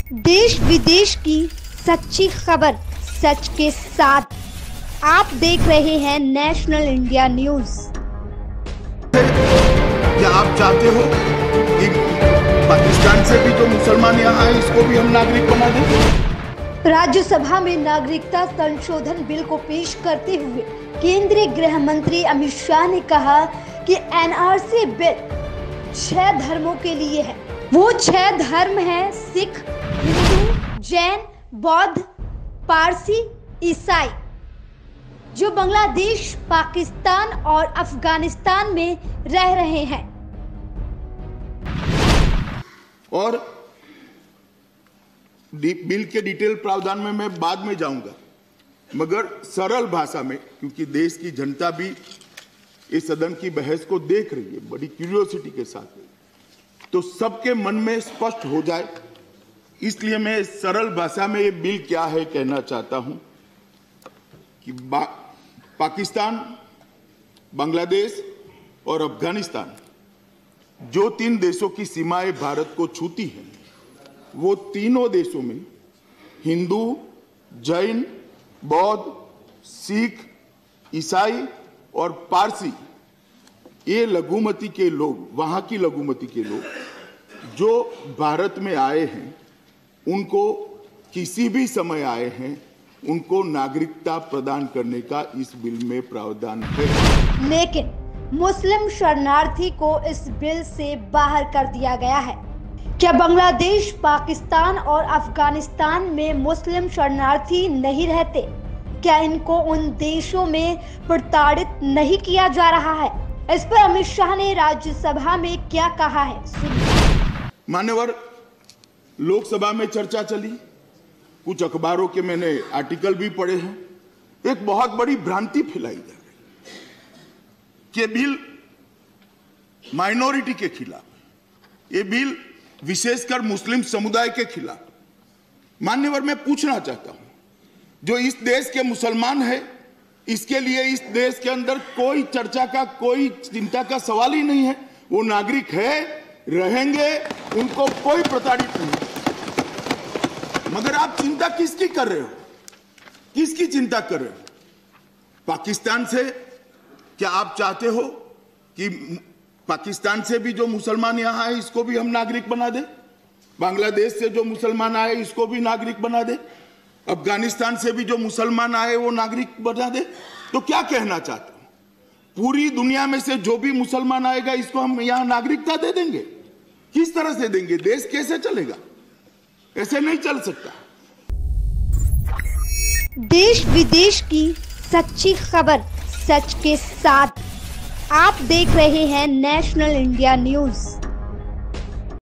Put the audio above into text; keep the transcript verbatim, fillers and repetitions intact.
देश विदेश की सच्ची खबर सच के साथ आप देख रहे हैं नेशनल इंडिया न्यूज। क्या आप चाहते हो कि पाकिस्तान से भी जो मुसलमान यहाँ आए इसको भी हम नागरिक बना दें? राज्यसभा में नागरिकता संशोधन बिल को पेश करते हुए केंद्रीय गृह मंत्री अमित शाह ने कहा कि एनआरसी बिल छह धर्मों के लिए है। वो छह धर्म हैं सिख, हिंदू, जैन, बौद्ध, पारसी, ईसाई, जो बांग्लादेश, पाकिस्तान और अफगानिस्तान में रह रहे हैं। और बिल के डिटेल प्रावधान में मैं बाद में जाऊंगा, मगर सरल भाषा में, क्योंकि देश की जनता भी इस सदन की बहस को देख रही है बड़ी क्यूरियोसिटी के साथ, तो सबके मन में स्पष्ट हो जाए, इसलिए मैं सरल भाषा में ये बिल क्या है कहना चाहता हूं कि पाकिस्तान, बांग्लादेश और अफगानिस्तान जो तीन देशों की सीमाएं भारत को छूती हैं, वो तीनों देशों में हिंदू, जैन, बौद्ध, सिख, ईसाई और पारसी, ये लघुमती के लोग, वहां की लघुमती के लोग जो भारत में आए हैं, उनको किसी भी समय आए हैं, उनको नागरिकता प्रदान करने का इस बिल में प्रावधान है। लेकिन मुस्लिम शरणार्थी को इस बिल से बाहर कर दिया गया है। क्या बांग्लादेश, पाकिस्तान और अफगानिस्तान में मुस्लिम शरणार्थी नहीं रहते? क्या इनको उन देशों में प्रताड़ित नहीं किया जा रहा है? इस पर अमित शाह ने राज्यसभा में क्या कहा है? मान्यवर, लोकसभा में चर्चा चली, कुछ अखबारों के मैंने आर्टिकल भी पढ़े हैं। एक बहुत बड़ी भ्रांति फैलाई जा रही है कि बिल माइनॉरिटी के खिलाफ, ये बिल विशेषकर मुस्लिम समुदाय के खिलाफ। मान्यवर, मैं पूछना चाहता हूं, जो इस देश के मुसलमान है, इसके लिए इस देश के अंदर कोई चर्चा का, कोई चिंता का सवाल ही नहीं है। वो नागरिक है, रहेंगे, उनको कोई प्रताड़ित नहीं। मगर आप चिंता किसकी कर रहे हो? किसकी चिंता कर रहे हो? पाकिस्तान से? क्या आप चाहते हो कि पाकिस्तान से भी जो मुसलमान यहां आए इसको भी हम नागरिक बना दें? बांग्लादेश से जो मुसलमान आए इसको भी नागरिक बना दें? अफगानिस्तान से भी जो मुसलमान आए वो नागरिक बना दे? तो क्या कहना चाहते हो? पूरी दुनिया में से जो भी मुसलमान आएगा इसको हम यहां नागरिकता दे देंगे? किस तरह से देंगे? देश कैसे चलेगा? ऐसे नहीं चल सकता। देश विदेश की सच्ची खबर सच के साथ आप देख रहे हैं नेशनल इंडिया न्यूज।